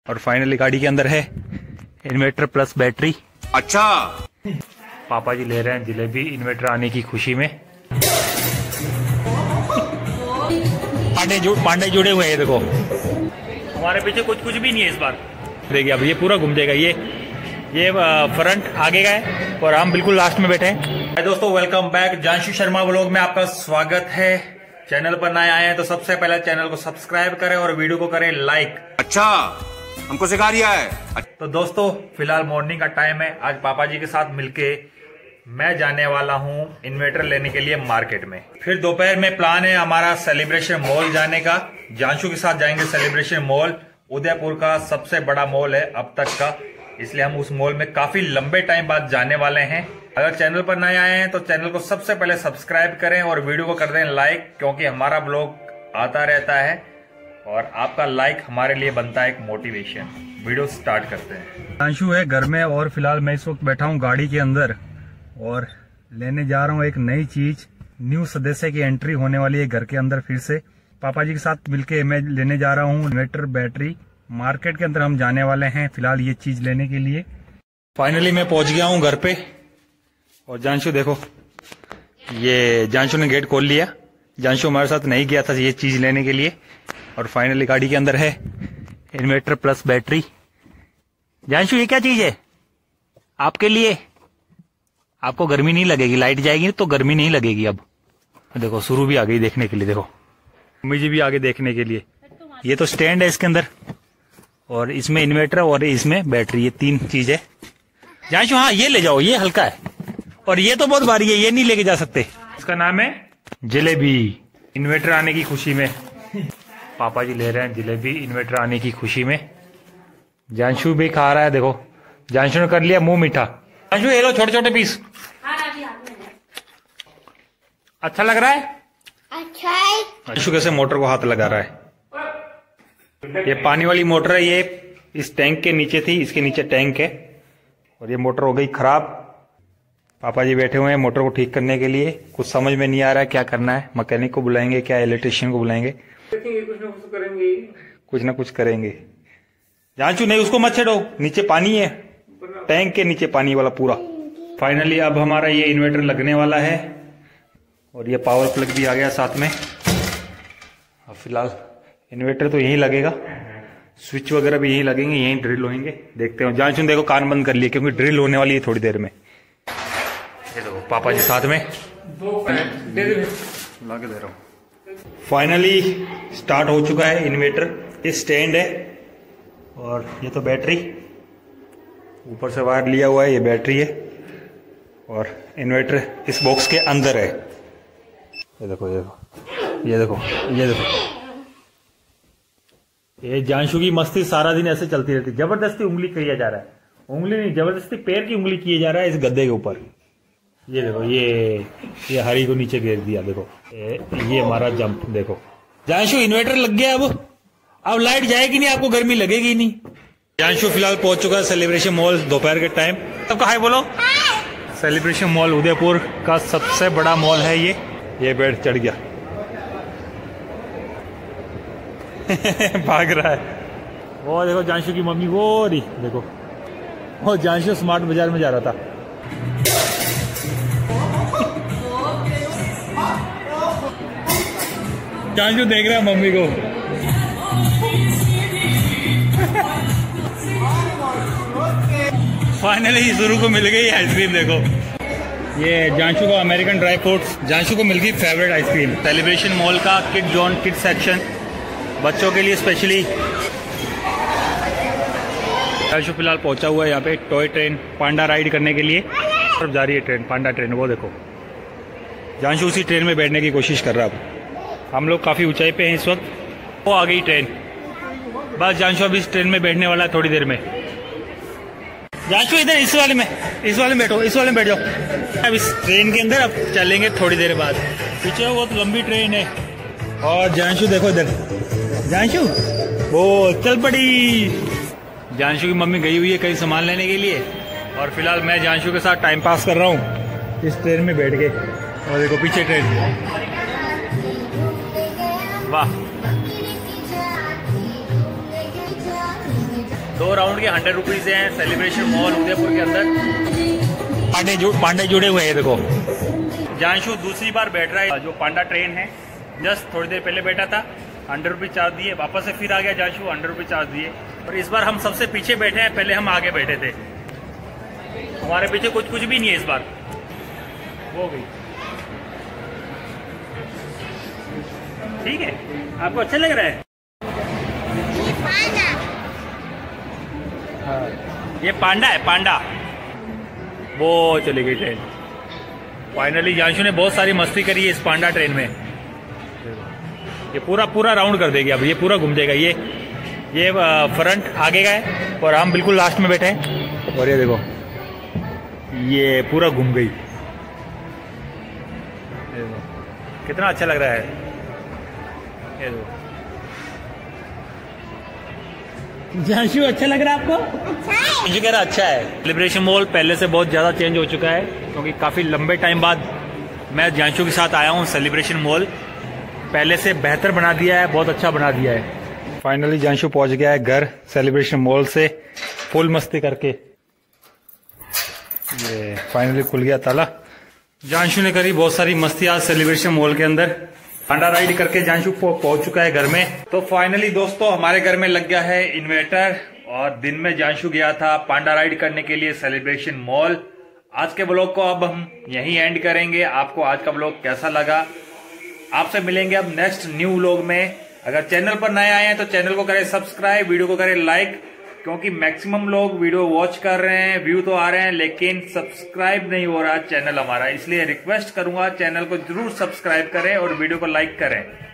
और फाइनली गाड़ी के अंदर है इन्वर्टर प्लस बैटरी। अच्छा, पापा जी ले रहे हैं जलेबी इन्वर्टर आने की खुशी में। पांडे जुड़े हुए हैं, देखो हमारे पीछे कुछ भी नहीं है इस बार। देखिए अब ये पूरा घूम जाएगा। ये फ्रंट आगे का है और हम बिल्कुल लास्ट में बैठे हैं। दोस्तों welcome back, Janshu Sharma vlog में आपका स्वागत है। चैनल पर नए आए हैं तो सबसे पहले चैनल को सब्सक्राइब करें और वीडियो को करें लाइक। अच्छा, हमको सिखा रिया है। तो दोस्तों फिलहाल मॉर्निंग का टाइम है। आज पापा जी के साथ मिलके मैं जाने वाला हूं इन्वर्टर लेने के लिए मार्केट में। फिर दोपहर में प्लान है हमारा सेलिब्रेशन मॉल जाने का। जांशु के साथ जाएंगे सेलिब्रेशन मॉल। उदयपुर का सबसे बड़ा मॉल है अब तक का, इसलिए हम उस मॉल में काफी लंबे टाइम बाद जाने वाले हैं। अगर चैनल पर नए आए हैं तो चैनल को सबसे पहले सब्सक्राइब करें और वीडियो को कर दें लाइक, क्योंकि हमारा ब्लॉग आता रहता है और आपका लाइक हमारे लिए बनता है एक मोटिवेशन। वीडियो स्टार्ट करते हैं। जांशु है घर में और फिलहाल मैं इस वक्त बैठा हूँ गाड़ी के अंदर और लेने जा रहा हूँ एक नई चीज। न्यू सदस्य की एंट्री होने वाली है घर के अंदर। फिर से पापा जी के साथ मिलके मैं लेने जा रहा हूँ इन्वर्टर बैटरी। मार्केट के अंदर हम जाने वाले हैं फिलहाल ये चीज लेने के लिए। फाइनली मैं पहुंच गया हूँ घर पे और जांशु देखो, ये जांशु ने गेट खोल लिया। जांशु हमारे साथ नहीं गया था ये चीज लेने के लिए। और फाइनली गाड़ी के अंदर है इन्वर्टर प्लस बैटरी। जांशु ये क्या चीज है आपके लिए? आपको गर्मी नहीं लगेगी, लाइट जाएगी तो गर्मी नहीं लगेगी। अब देखो शुरू भी आ गई देखने के लिए। देखो मम्मी जी भी आगे देखने के लिए। ये तो स्टैंड है इसके अंदर और इसमें इन्वर्टर और इसमें बैटरी, ये तीन चीज है। जांशु हाँ ये ले जाओ, ये हल्का है और ये तो बहुत भारी है, ये नहीं लेके जा सकते। इसका नाम है जलेबी। इन्वर्टर आने की खुशी में पापा जी ले रहे हैं जलेबी इन्वर्टर आने की खुशी में। जांशु भी खा रहा है, देखो जांशु ने कर लिया मुंह मीठा। जांशु ये लो छोटे छोटे पीस। अच्छा लग रहा है? अच्छा है। जांशु कैसे मोटर को हाथ लगा रहा है। ये पानी वाली मोटर है, ये इस टैंक के नीचे थी, इसके नीचे टैंक है और ये मोटर हो गई खराब। पापा जी बैठे हुए हैं मोटर को ठीक करने के लिए। कुछ समझ में नहीं आ रहा है क्या करना है। मैकेनिक को बुलाएंगे क्या इलेक्ट्रिशियन को बुलाएंगे? कुछ ना कुछ करेंगे। जांचू नहीं उसको मत छेड़ो, नीचे पानी है, टैंक के नीचे पानी वाला पूरा। फाइनली अब हमारा ये इन्वर्टर लगने वाला है और ये पावर प्लग भी आ गया साथ में। अब फिलहाल इन्वर्टर तो यहीं लगेगा, स्विच वगैरह भी यहीं लगेंगे, यहीं ड्रिल होंगे। देखते हो जांचू देखो कान बंद कर लिए क्योंकि ड्रिल होने वाली है थोड़ी देर में। ये देखो पापा जी साथ में ला के दे रहा हूँ। फाइनली स्टार्ट हो चुका है इन्वर्टर। ये स्टैंड है और ये तो बैटरी, ऊपर से वायर लिया हुआ है, ये बैटरी है और इन्वर्टर इस बॉक्स के अंदर है। ये देखो ये देखो ये देखो ये देखो। ये जांशु की मस्ती सारा दिन ऐसे चलती रहती। जबरदस्ती उंगली किया जा रहा है, उंगली नहीं जबरदस्ती पैर की उंगली किया जा रहा है इस गद्दे के ऊपर। ये देखो ये हरी को नीचे गिर दिया। देखो ये हमारा जंप। देखो जांशु इन्वर्टर लग गया। अब लाइट जाएगी नहीं, आपको गर्मी लगेगी नहीं। जांशु फिलहाल पहुंच चुका है सेलिब्रेशन मॉल दोपहर के टाइम। सबका हाय बोलो। सेलिब्रेशन मॉल उदयपुर का सबसे बड़ा मॉल है ये बेड चढ़ गया भाग रहा है वो। देखो जांशु की मम्मी वो रही, देखो वो जांशु स्मार्ट बाजार में जा रहा था। जांशु देख रहा है मम्मी को। फाइनली शुरू को मिल गई आइसक्रीम। देखो ये जांशु को अमेरिकन ड्राई फ्रूट्स, जांशु को मिल गई फेवरेट आइसक्रीम। सेलिब्रेशन मॉल का किड जोन, किड सेक्शन बच्चों के लिए स्पेशली। जांशु फिलहाल पहुंचा हुआ है यहाँ पे टॉय ट्रेन पांडा राइड करने के लिए। तरफ जा रही है ट्रेन, पांडा ट्रेन। वो देखो जांशु उसी ट्रेन में बैठने की कोशिश कर रहा है। हम लोग काफी ऊंचाई पे हैं इस वक्त। वो आ गई ट्रेन, बस जांशु अब इस ट्रेन में बैठने वाला है थोड़ी देर में। जांशु इधर इस वाले में बैठो, इस वाले में बैठ जाओ। अब इस ट्रेन के अंदर अब चलेंगे थोड़ी देर बाद। पीछे बहुत लंबी ट्रेन है और जांशु देखो इधर, जांशु वो चल पड़ी। जांशु की मम्मी गई हुई है कहीं सामान लेने के लिए और फिलहाल मैं जांशु के साथ टाइम पास कर रहा हूँ इस ट्रेन में बैठ के। और देखो पीछे ट्रेन, वाह 2 राउंड के 100 रुपीज हैं। सेलिब्रेशन मॉल उदयपुर के अंदर पांडे जुड़े हुए हैं। देखो जांशु दूसरी बार बैठ रहा है। जो पांडा ट्रेन है जस्ट थोड़ी देर पहले बैठा था, 100 रुपीज चार्ज दिए, वापस से फिर आ गया जांशु, 100 रुपीज चार्ज दिए। और इस बार हम सबसे पीछे बैठे हैं, पहले हम आगे बैठे थे। हमारे पीछे कुछ भी नहीं है इस बार। हो गई ठीक है। आपको अच्छा लग रहा है? ये पांडा है, पांडा। वो चली गई ट्रेन। फाइनली जांशु ने बहुत सारी मस्ती करी है इस पांडा ट्रेन में। ये पूरा राउंड कर देगी अब, ये पूरा घूम जाएगा। ये फ्रंट आगे का है और हम बिल्कुल लास्ट में बैठे हैं। और ये देखो ये पूरा घूम गई। कितना अच्छा लग रहा है। ये देखो जांशु, अच्छा लग रहा है आपको? मुझे कह रहा अच्छा है। सेलिब्रेशन मॉल पहले से बहुत ज़्यादा चेंज हो चुका है, क्योंकि काफ़ी लंबे टाइम बाद मैं जांशु के साथ आया हूँ। सेलिब्रेशन मॉल पहले से बेहतर बना दिया है, बहुत अच्छा बना दिया है। फाइनली जांशु पहुंच गया है घर सेलिब्रेशन मॉल से फुल मस्ती करके। ये फाइनली खुल गया ताला। जांशु ने करी बहुत सारी मस्ती आज सेलिब्रेशन मॉल के अंदर। पांडा राइड करके जांशु पहुंच चुका है घर में। तो फाइनली दोस्तों हमारे घर में लग गया है इन्वर्टर। और दिन में जांशु गया था पांडा राइड करने के लिए सेलिब्रेशन मॉल। आज के ब्लॉग को अब हम यहीं एंड करेंगे। आपको आज का ब्लॉग कैसा लगा? आपसे मिलेंगे अब नेक्स्ट न्यू व्लॉग में। अगर चैनल पर नए आए हैं तो चैनल को करें सब्सक्राइब, वीडियो को करें लाइक, क्योंकि मैक्सिमम लोग वीडियो वॉच कर रहे हैं, व्यू तो आ रहे हैं, लेकिन सब्सक्राइब नहीं हो रहा चैनल हमारा। इसलिए रिक्वेस्ट करूंगा चैनल को जरूर सब्सक्राइब करें और वीडियो को लाइक करें।